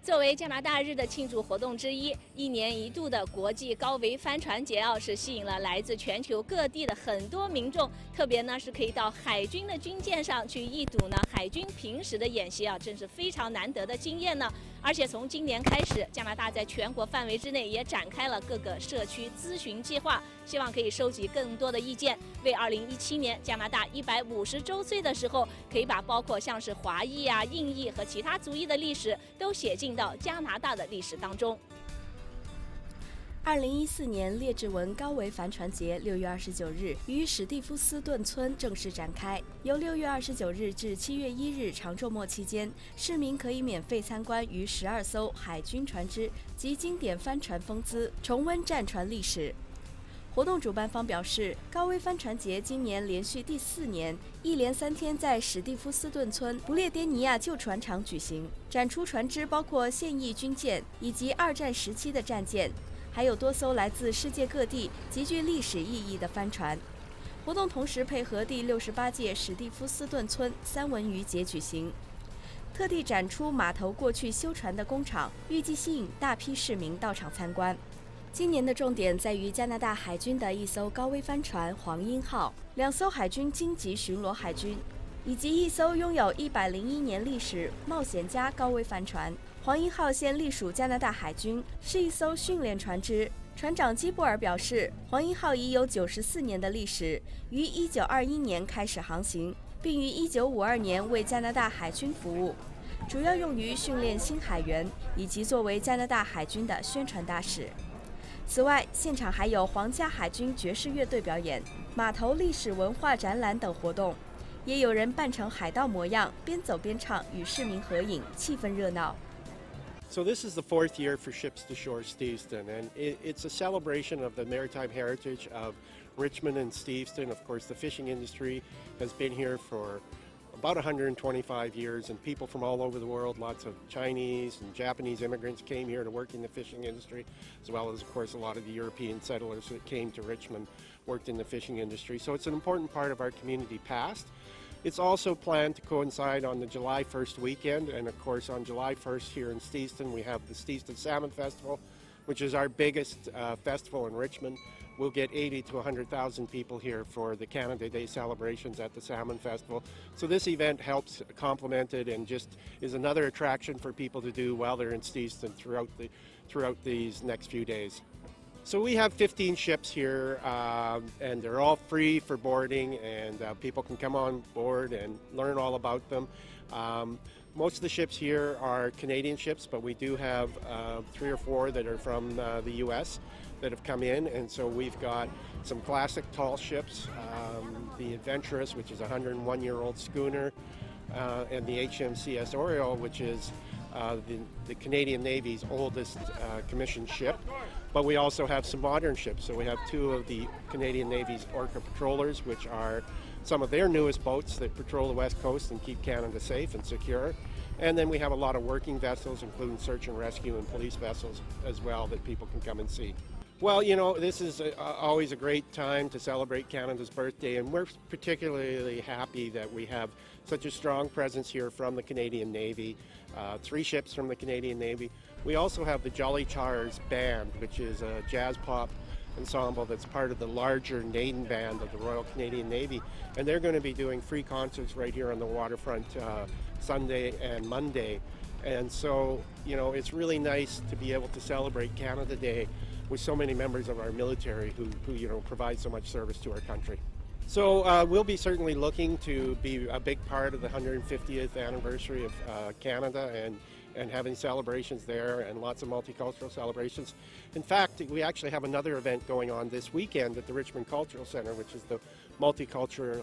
作为加拿大日的庆祝活动之一，一年一度的国际高桅帆船节是吸引了来自全球各地的很多民众，特别呢是可以到海军的军舰上去一睹呢海军平时的演习真是非常难得的经验呢。而且从今年开始，加拿大在全国范围之内也展开了各个社区咨询计划，希望可以收集更多的意见，为2017年加拿大150周岁的时候，可以把包括像是华裔印裔和其他族裔的历史都写进到加拿大的历史当中。 2014年列治文高桅帆船节6月29日于史蒂夫斯顿村正式展开，由6月29日至7月1日长周末期间，市民可以免费参观逾12艘海军船只及经典帆船风姿，重温战船历史。活动主办方表示，高桅帆船节今年连续第4年，一连3天在史蒂夫斯顿村不列颠尼亚旧船厂举行，展出船只包括现役军舰以及2战时期的战舰，还有多艘来自世界各地极具历史意义的帆船。活动同时配合第68届史蒂夫斯顿村三文鱼节举行，特地展出码头过去修船的工厂，预计吸引大批市民到场参观。今年的重点在于加拿大海军的一艘高桅帆船黄鹰号、2艘海军鲸级巡逻海军，以及一艘拥有101年历史冒险家高桅帆船。黄鹰号现隶属加拿大海军，是一艘训练船只。船长基布尔表示，黄鹰号已有94年的历史，于1921年开始航行，并于1952年为加拿大海军服务，主要用于训练新海员以及作为加拿大海军的宣传大使。此外，现场还有皇家海军爵士乐队表演、码头历史文化展览等活动，也有人扮成海盗模样，边走边唱，与市民合影，气氛热闹。 So this is the 4th year for Ships to Shore Steveston, and it's a celebration of the maritime heritage of Richmond and Steveston. Of course, the fishing industry has been here for about 125 years, and people from all over the world, lots of Chinese and Japanese immigrants came here to work in the fishing industry, as well as, of course, a lot of the European settlers that came to Richmond worked in the fishing industry. So it's an important part of our community past. It's also planned to coincide on the July 1st weekend, and of course on July 1st here in Steveston we have the Steveston Salmon Festival, which is our biggest festival in Richmond. We'll get 80 to 100,000 people here for the Canada Day celebrations at the Salmon Festival. So this event helps complement it and just is another attraction for people to do while they're in Steveston throughout these next few days. So we have 15 ships here, and they're all free for boarding, and people can come on board and learn all about them. Most of the ships here are Canadian ships, but we do have 3 or 4 that are from the U.S. that have come in, and so we've got some classic tall ships, the Adventurous, which is a 101-year-old schooner, and the HMCS Oriole, which is the Canadian Navy's oldest commissioned ship. But we also have some modern ships. So we have 2 of the Canadian Navy's Orca patrollers, which are some of their newest boats that patrol the West Coast and keep Canada safe and secure. And then we have a lot of working vessels, including search and rescue and police vessels as well, that people can come and see. Well, you know, this is always a great time to celebrate Canada's birthday, and we're particularly happy that we have such a strong presence here from the Canadian Navy, 3 ships from the Canadian Navy. We also have the Jolly Charrs Band, which is a jazz pop ensemble that's part of the larger Naden Band of the Royal Canadian Navy, and they're going to be doing free concerts right here on the waterfront Sunday and Monday. And so, you know, it's really nice to be able to celebrate Canada Day with so many members of our military who you know, provide so much service to our country. So we'll be certainly looking to be a big part of the 150th anniversary of Canada and having celebrations there and lots of multicultural celebrations. In fact, we actually have another event going on this weekend at the Richmond Cultural Center, which is the Multicultural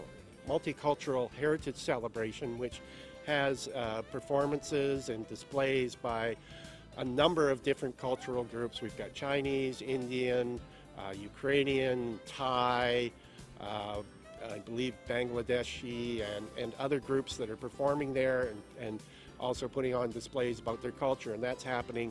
Heritage Celebration, which has performances and displays by a number of different cultural groups. We've got Chinese, Indian, Ukrainian, Thai, I believe Bangladeshi, and other groups that are performing there and also putting on displays about their culture. And that's happening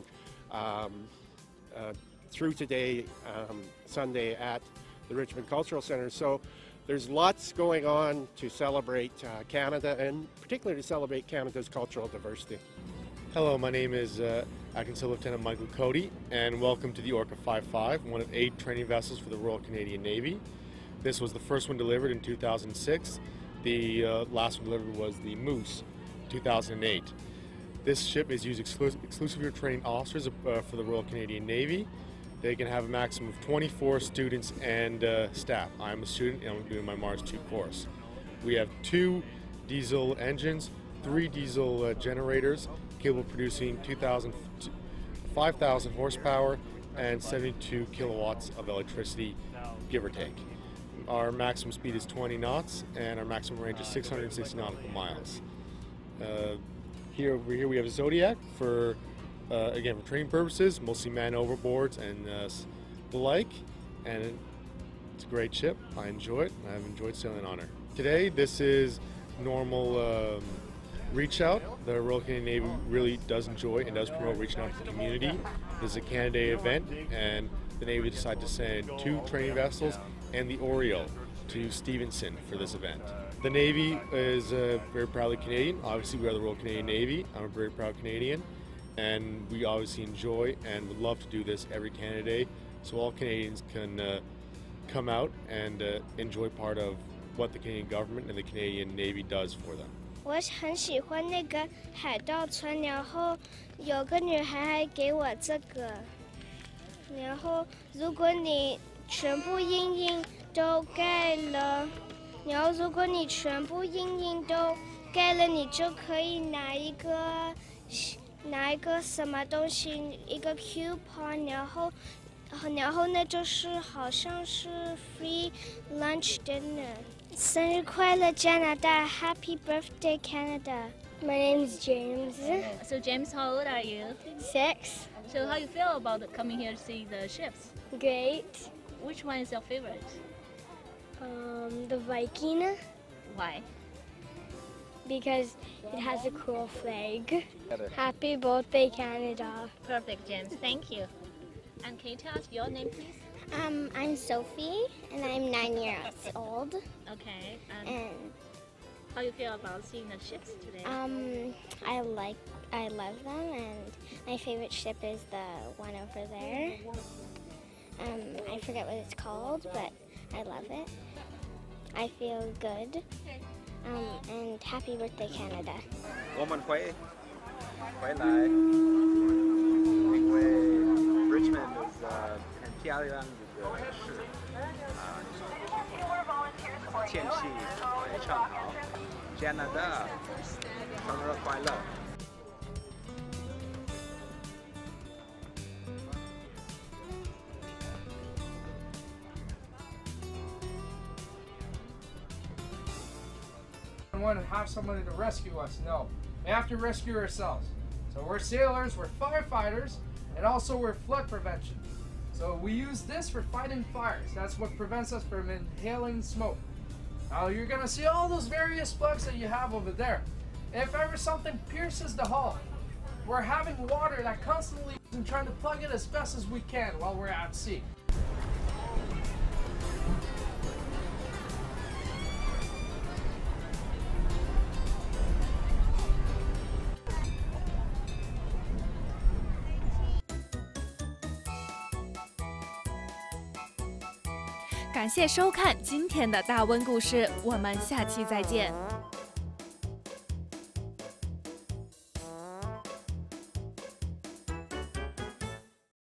through today, Sunday, at the Richmond Cultural Center. So there's lots going on to celebrate Canada, and particularly to celebrate Canada's cultural diversity. Hello, my name is Acting Civil Lieutenant Michael Cody, and welcome to the Orca 55, one of 8 training vessels for the Royal Canadian Navy. This was the first one delivered in 2006. The last one delivered was the Moose, 2008. This ship is used exclusively for training officers for the Royal Canadian Navy. They can have a maximum of 24 students and staff. I'm a student and I'm doing my Mars 2 course. We have 2 diesel engines, 3 diesel generators capable of producing 5,000 horsepower and 72 kilowatts of electricity, give or take. Our maximum speed is 20 knots and our maximum range is 660 nautical miles. Here we have Zodiac for, again, for training purposes, mostly man overboards and the like, and it's a great ship. I enjoy it. I've enjoyed sailing on her. Today, this is normal reach out. The Royal Canadian Navy really does enjoy and does promote reaching out to the community. This is a Canada Day event, and the Navy decided to send 2 training vessels and the Oriole to Stevenson for this event. The Navy is very proudly Canadian. Obviously, we are the Royal Canadian Navy. I'm a very proud Canadian, and we obviously enjoy and would love to do this every Canada Day, so all Canadians can come out and enjoy part of what the Canadian government and the Canadian Navy does for them. 我很喜欢那个海盗船，然后有个女孩还给我这个。然后如果你全部阴影都盖了，然后如果你全部阴影都盖了，你就可以拿一个什么东西，一个 coupon， 然后那就是好像是 free lunch dinner。生日快乐，加拿大 ！Happy birthday, Canada! My name is James. So James, how old are you? 6. So how you feel about coming here to see the ships? Great. Which one is your favorite? The Viking, Why? because it has a cool flag. Happy birthday, Canada! Perfect, James. Thank you. And can you tell us your name, please? I'm Sophie, and I'm 9 years old. Okay. And And how you feel about seeing the ships today? I love them, and my favorite ship is the one over there. I forget what it's called, but I love it. I feel good. And happy birthday, Canada. 我们回来，因为 Richmond is 很漂亮的市，天气非常好。加拿大，生日快乐！ Want to have somebody to rescue us. No, we have to rescue ourselves. So we're sailors, we're firefighters, and also we're flood prevention. So we use this for fighting fires. That's what prevents us from inhaling smoke. Now you're gonna see all those various plugs that you have over there. If ever something pierces the hull, we're having water that constantly and trying to plug it as best as we can while we're at sea. "感谢收看今天的大温故事，我们下期再见。